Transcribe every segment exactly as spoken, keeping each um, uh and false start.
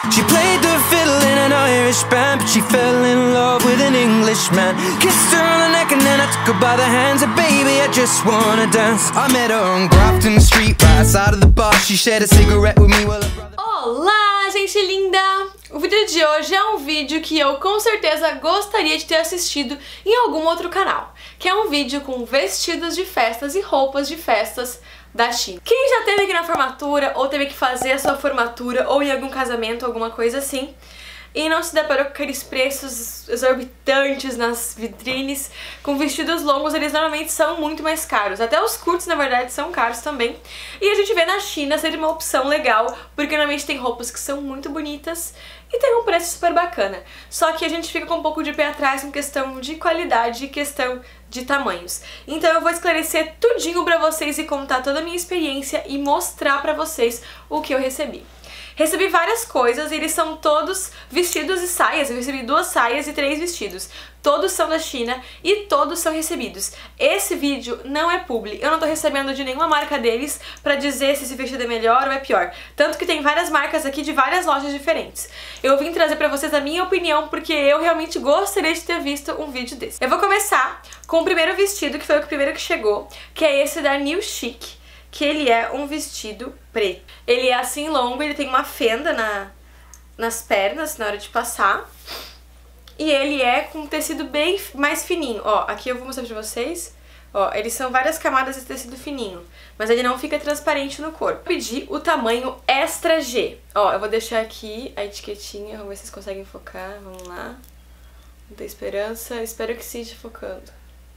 She played the fiddle in an Irish band, but she fell in love with an Englishman. Kissed her on the neck and then I took her by the hands, and baby, I just wanna dance. I met her on Grafton Street, right outside of the bar. She shared a cigarette with me while her brother... Olá, gente linda! O vídeo de hoje é um vídeo que eu com certeza gostaria de ter assistido em algum outro canal, que é um vídeo com vestidos de festas e roupas de festas da China. Quem já teve aqui na formatura, ou teve que fazer a sua formatura, ou em algum casamento, alguma coisa assim, e não se deparou com aqueles preços exorbitantes nas vitrines, com vestidos longos, eles normalmente são muito mais caros. Até os curtos, na verdade, são caros também. E a gente vê na China ser uma opção legal, porque normalmente tem roupas que são muito bonitas e tem um preço super bacana. Só que a gente fica com um pouco de pé atrás em questão de qualidade e questão de tamanhos. Então eu vou esclarecer tudinho pra vocês e contar toda a minha experiência e mostrar pra vocês o que eu recebi. Recebi várias coisas e eles são todos vestidos e saias. Eu recebi duas saias e três vestidos. Todos são da China e todos são recebidos. Esse vídeo não é publi. Eu não tô recebendo de nenhuma marca deles pra dizer se esse vestido é melhor ou é pior. Tanto que tem várias marcas aqui de várias lojas diferentes. Eu vim trazer pra vocês a minha opinião porque eu realmente gostaria de ter visto um vídeo desse. Eu vou começar com o primeiro vestido, que foi o primeiro que chegou, que é esse da New Chic, que ele é um vestido preto. Ele é assim longo, ele tem uma fenda na, nas pernas na hora de passar. E ele é com um tecido bem mais fininho. Ó, aqui eu vou mostrar pra vocês. Ó, eles são várias camadas de tecido fininho, mas ele não fica transparente no corpo. Eu pedi o tamanho extra G. Ó, eu vou deixar aqui a etiquetinha, vamos ver se vocês conseguem focar. Vamos lá. Não tem esperança, espero que esteja focando.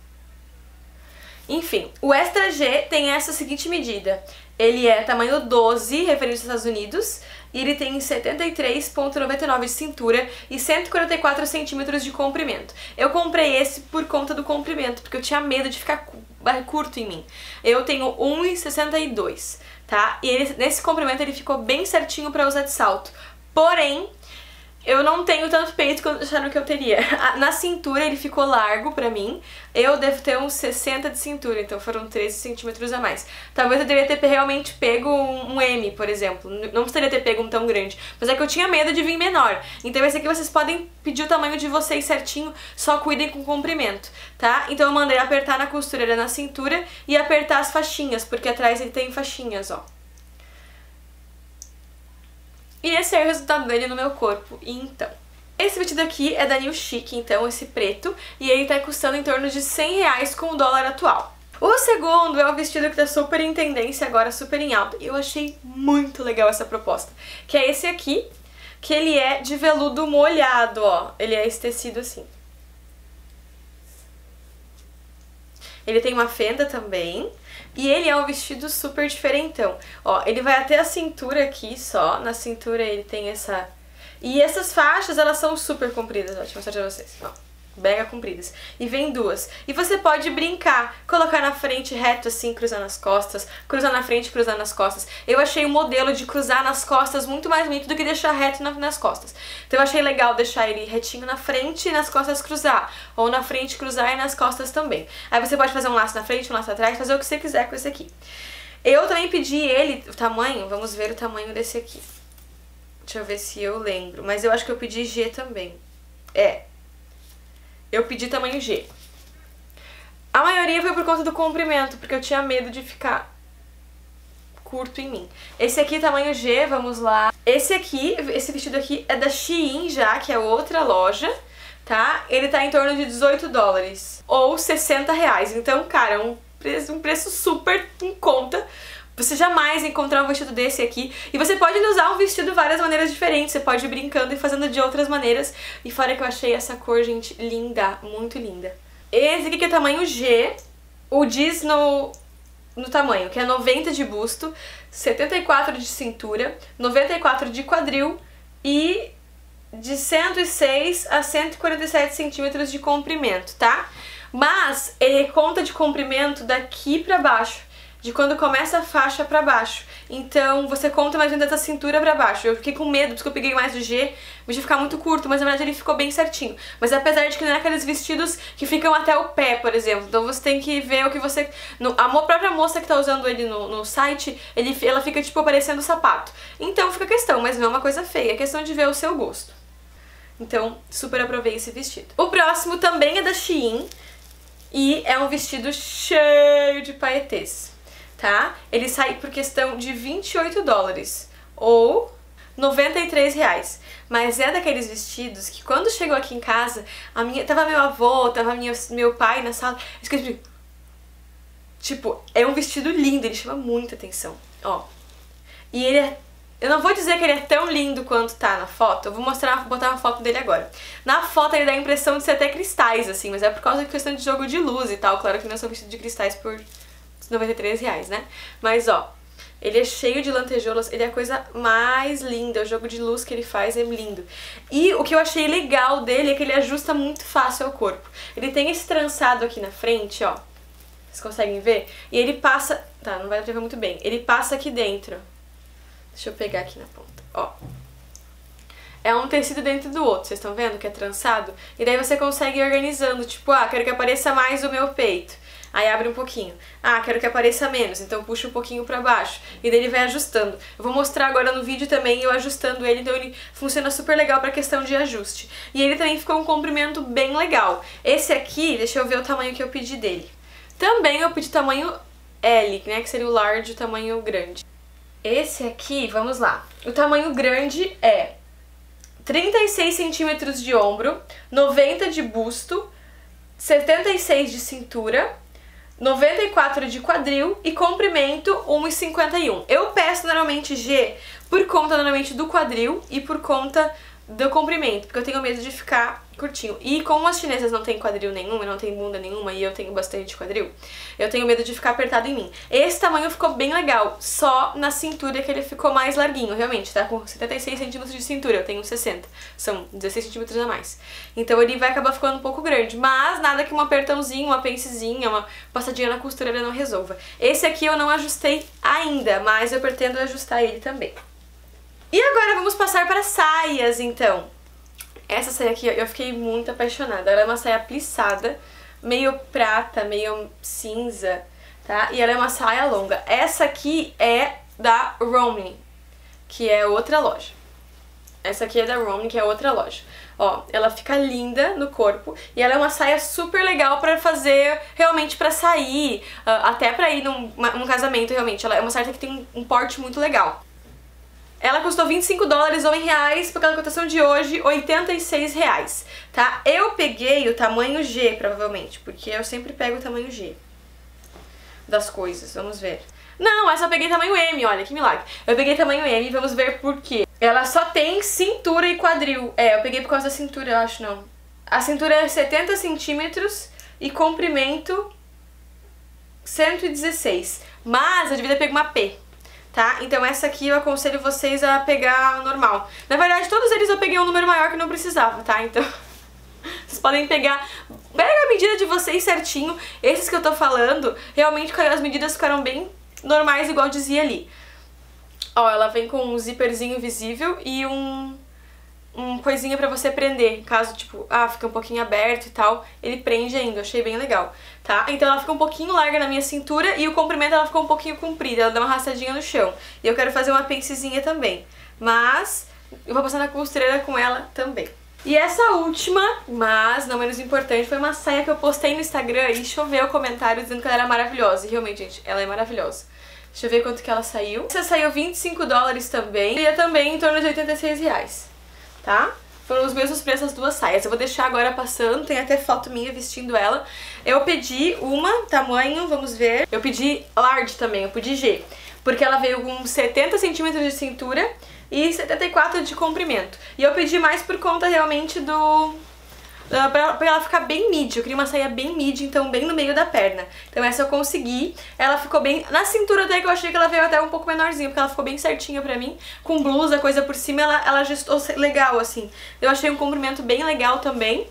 Enfim, o Extra G tem essa seguinte medida. Ele é tamanho doze, referente aos Estados Unidos, e ele tem setenta e três vírgula noventa e nove de cintura e cento e quarenta e quatro centímetros de comprimento. Eu comprei esse por conta do comprimento, porque eu tinha medo de ficar curto em mim. Eu tenho um e sessenta e dois, tá? E ele, nesse comprimento ele ficou bem certinho pra usar de salto. Porém, eu não tenho tanto peito quanto acharam que eu teria. Na cintura ele ficou largo pra mim. Eu devo ter uns sessenta de cintura, então foram treze centímetros a mais. Talvez eu deveria ter realmente pego um M, por exemplo. Não precisaria ter pego um tão grande. Mas é que eu tinha medo de vir menor. Então esse aqui vocês podem pedir o tamanho de vocês certinho, só cuidem com o comprimento, tá? Então eu mandei apertar na costureira na cintura e apertar as faixinhas, porque atrás ele tem faixinhas, ó. E esse é o resultado dele no meu corpo. E então, esse vestido aqui é da New Chic, então, esse preto, e ele tá custando em torno de cem reais com o dólar atual. O segundo é um vestido que tá super em tendência agora, super em alta, e eu achei muito legal essa proposta, que é esse aqui, que ele é de veludo molhado, ó, ele é esse tecido assim. Ele tem uma fenda também. E ele é um vestido super diferentão. Ó, ele vai até a cintura aqui só. Na cintura ele tem essa... E essas faixas, elas são super compridas. Ó, deixa eu mostrar pra vocês. Ó, mega compridas. E vem duas. E você pode brincar. Colocar na frente reto assim, cruzar nas costas. Cruzar na frente, cruzar nas costas. Eu achei o modelo de cruzar nas costas muito mais bonito do que deixar reto nas costas. Então eu achei legal deixar ele retinho na frente e nas costas cruzar. Ou na frente cruzar e nas costas também. Aí você pode fazer um laço na frente, um laço atrás, fazer o que você quiser com esse aqui. Eu também pedi ele, o tamanho, vamos ver o tamanho desse aqui. Deixa eu ver se eu lembro. Mas eu acho que eu pedi G também. É. Eu pedi tamanho G. A maioria foi por conta do comprimento, porque eu tinha medo de ficar curto em mim. Esse aqui, tamanho G, vamos lá. Esse aqui, esse vestido aqui é da Shein já, que é outra loja, tá? Ele tá em torno de dezoito dólares, ou sessenta reais. Então, cara, é um preço, um preço super em conta. Você jamais encontrar um vestido desse aqui. E você pode usar um vestido de várias maneiras diferentes. Você pode ir brincando e fazendo de outras maneiras. E fora que eu achei essa cor, gente, linda. Muito linda. Esse aqui que é tamanho G. O diz no, no tamanho, que é noventa de busto, setenta e quatro de cintura, noventa e quatro de quadril e de cento e seis a cento e quarenta e sete centímetros de comprimento, tá? Mas ele conta de comprimento daqui pra baixo. de quando começa a faixa pra baixo. Então você conta mais ou menos da cintura pra baixo. Eu fiquei com medo, porque eu peguei mais o G, o G ficar muito curto, mas na verdade ele ficou bem certinho. Mas apesar de que não é aqueles vestidos que ficam até o pé, por exemplo. Então você tem que ver o que você... No, a própria moça que tá usando ele no, no site, ele, ela fica tipo parecendo sapato. Então fica a questão, mas não é uma coisa feia, é questão de ver o seu gosto. Então super aprovei esse vestido. O próximo também é da Shein e é um vestido cheio de paetês, tá? Ele sai por questão de vinte e oito dólares ou noventa e três reais. Mas é daqueles vestidos que quando chegou aqui em casa, a minha, tava meu avô, tava minha, meu pai na sala, escrevi, tipo, é um vestido lindo, ele chama muita atenção, ó. E ele é, eu não vou dizer que ele é tão lindo quanto tá na foto, eu vou mostrar, vou botar uma foto dele agora. Na foto ele dá a impressão de ser até cristais, assim, mas é por causa da questão de jogo de luz e tal. Claro que não são vestidos de cristais por noventa e três reais, né? Mas, ó, ele é cheio de lantejoulas, ele é a coisa mais linda, o jogo de luz que ele faz é lindo. E o que eu achei legal dele é que ele ajusta muito fácil ao corpo. Ele tem esse trançado aqui na frente, ó, vocês conseguem ver? E ele passa, tá, não vai ver muito bem, ele passa aqui dentro. Deixa eu pegar aqui na ponta, ó. É um tecido dentro do outro, vocês estão vendo que é trançado? E daí você consegue ir organizando, tipo, ah, quero que apareça mais o meu peito. Aí abre um pouquinho. Ah, quero que apareça menos, então puxa um pouquinho pra baixo. E daí ele vai ajustando. Eu vou mostrar agora no vídeo também eu ajustando ele, então ele funciona super legal pra questão de ajuste. E ele também ficou um comprimento bem legal. Esse aqui, deixa eu ver o tamanho que eu pedi dele. Também eu pedi tamanho L, né, que seria o large, o tamanho grande. Esse aqui, vamos lá. O tamanho grande é trinta e seis centímetros de ombro, noventa de busto, setenta e seis de cintura, noventa e quatro de quadril e comprimento um e cinquenta e um. Eu peço normalmente G por conta normalmente do quadril e por conta do comprimento, porque eu tenho medo de ficar curtinho. E como as chinesas não tem quadril nenhum, não tem bunda nenhuma e eu tenho bastante quadril, eu tenho medo de ficar apertado em mim. Esse tamanho ficou bem legal, só na cintura que ele ficou mais larguinho, realmente, tá? Com setenta e seis centímetros de cintura, eu tenho sessenta, são dezesseis centímetros a mais. Então ele vai acabar ficando um pouco grande, mas nada que um apertãozinho, uma pencezinha, uma passadinha na costura ele não resolva. Esse aqui eu não ajustei ainda, mas eu pretendo ajustar ele também. E agora vamos passar para saias, então. Essa saia aqui eu fiquei muito apaixonada. Ela é uma saia plissada, meio prata, meio cinza, tá? E ela é uma saia longa. Essa aqui é da Romney, que é outra loja. Essa aqui é da Romney, que é outra loja. Ó, ela fica linda no corpo e ela é uma saia super legal pra fazer, realmente pra sair, até pra ir num, num casamento, realmente. Ela é uma saia que tem um, um porte muito legal. Ela custou vinte e cinco dólares ou em reais, por causa da cotação de hoje, oitenta e seis reais, tá? Eu peguei o tamanho G, provavelmente, porque eu sempre pego o tamanho G das coisas, vamos ver. Não, essa eu peguei tamanho M, olha, que milagre. Eu peguei tamanho M, vamos ver por quê. Ela só tem cintura e quadril. É, eu peguei por causa da cintura, eu acho, não. A cintura é setenta centímetros e comprimento cento e dezesseis. Mas eu devia ter pego uma P. Tá? Então essa aqui eu aconselho vocês a pegar normal. Na verdade, todos eles eu peguei um número maior que não precisava, tá? Então, vocês podem pegar... Pega a medida de vocês certinho. Esses que eu tô falando, realmente as medidas ficaram bem normais, igual dizia ali. Ó, ela vem com um zíperzinho visível e um... um coisinha pra você prender, caso, tipo, ah, fica um pouquinho aberto e tal, ele prende ainda, achei bem legal, tá? Então ela fica um pouquinho larga na minha cintura e o comprimento ela ficou um pouquinho comprida, ela dá uma arrastadinha no chão. E eu quero fazer uma pencezinha também, mas eu vou passar na costureira com ela também. E essa última, mas não menos importante, foi uma saia que eu postei no Instagram e choveu comentários dizendo que ela era maravilhosa. E realmente, gente, ela é maravilhosa. Deixa eu ver quanto que ela saiu. Essa saiu vinte e cinco dólares também, e é também em torno de oitenta e seis reais. Tá? Foram os mesmos preços das duas saias. Eu vou deixar agora passando, tem até foto minha vestindo ela. Eu pedi uma, tamanho, vamos ver. Eu pedi large também, eu pedi G. Porque ela veio com setenta centímetros de cintura e setenta e quatro de comprimento. E eu pedi mais por conta realmente do... Uh, pra, pra ela ficar bem midi, eu queria uma saia bem midi, então bem no meio da perna. Então essa eu consegui, ela ficou bem... Na cintura até que eu achei que ela veio até um pouco menorzinha, porque ela ficou bem certinha pra mim. Com blusa, coisa por cima, ela, ela ajustou legal, assim. Eu achei um comprimento bem legal também.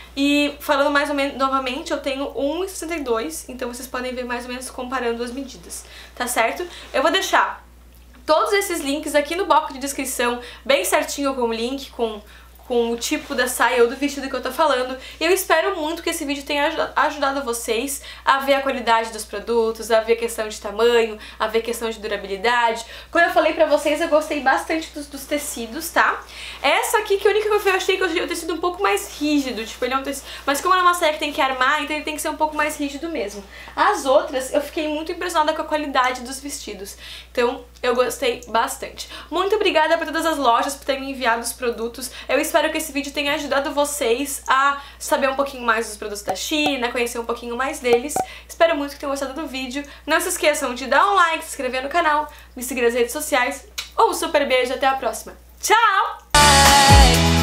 E falando mais ou menos novamente, eu tenho um e sessenta e dois, então vocês podem ver mais ou menos comparando as medidas, tá certo? Eu vou deixar todos esses links aqui no box de descrição, bem certinho com o link, com... com o tipo da saia ou do vestido que eu tô falando. E eu espero muito que esse vídeo tenha ajudado vocês a ver a qualidade dos produtos, a ver a questão de tamanho, a ver a questão de durabilidade. Quando eu falei pra vocês, eu gostei bastante dos, dos tecidos, tá? Essa aqui, que a única que eu achei que eu tecido um pouco mais rígido, tipo, ele é um tecido... Mas como ela é uma saia que tem que armar, então ele tem que ser um pouco mais rígido mesmo. As outras, eu fiquei muito impressionada com a qualidade dos vestidos. Então, eu gostei bastante. Muito obrigada pra todas as lojas por terem me enviado os produtos. Eu espero Espero que esse vídeo tenha ajudado vocês a saber um pouquinho mais dos produtos da China, conhecer um pouquinho mais deles. Espero muito que tenham gostado do vídeo. Não se esqueçam de dar um like, se inscrever no canal, me seguir nas redes sociais. Um super beijo e até a próxima. Tchau!